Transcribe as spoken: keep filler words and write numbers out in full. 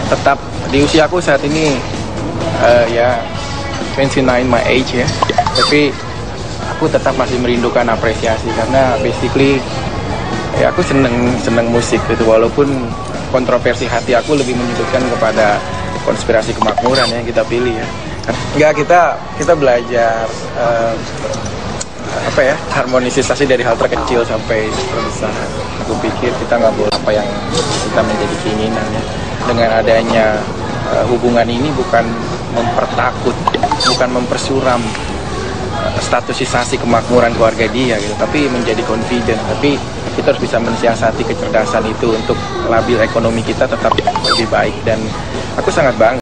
tetap di usia aku saat ini uh, ya dua puluh sembilan my age ya, tapi aku tetap masih merindukan apresiasi karena basically ya aku seneng seneng musik gitu, walaupun kontroversi hati aku lebih menyudutkan kepada konspirasi kemakmuran yang kita pilih ya. Enggak, kita kita belajar uh, apa ya, harmonisasi dari hal terkecil sampai terbesar. Aku pikir kita nggak boleh apa yang kita menjadi keinginan ya. Dengan adanya uh, hubungan ini bukan mempertakut, bukan mempersuram uh, statusisasi kemakmuran keluarga dia gitu, tapi menjadi confident. Tapi kita harus bisa mensiasati kecerdasan itu untuk labil ekonomi kita tetap lebih baik, dan aku sangat bangga.